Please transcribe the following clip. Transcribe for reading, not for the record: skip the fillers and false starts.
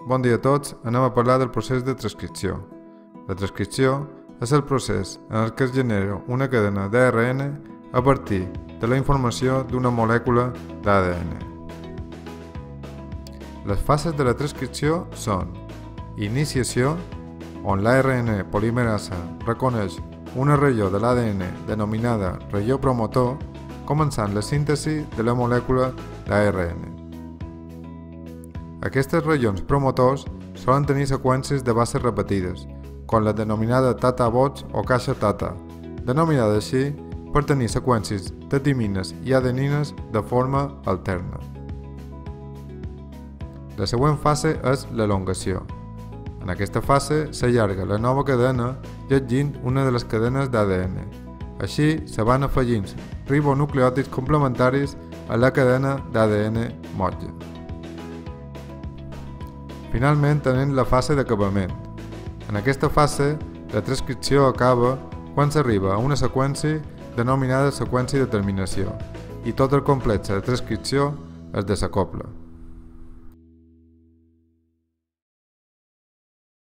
bon dia a tots. Anem a parlar del procés de transcripció. La transcripció és el procés en el que es genera una cadena d'ARN a partir de la informació d'una molècula d'ADN. Les fases de la transcripció són iniciació, on l'ARN polimerasa reconeix una regió de l'ADN denominada regió promotor, començant la síntesi de la molècula d'ARN. Aquestes regions promotors solen tenir seqüències de bases repetides, com la denominada tata-bots o caixa tata, denominada així per tenir seqüències de timines i adenines de forma alterna. La següent fase és l'elongació. En aquesta fase s'allarga la nova cadena llegint una de les cadenes d'ADN. Així se van afegint ribonucleòtids complementaris a la cadena d'ADN motlle. Finalment tenim la fase d'acabament. En aquesta fase, la transcripció acaba quan s'arriba a una seqüència denominada seqüència de terminació i tot el complex de transcripció es desacopla.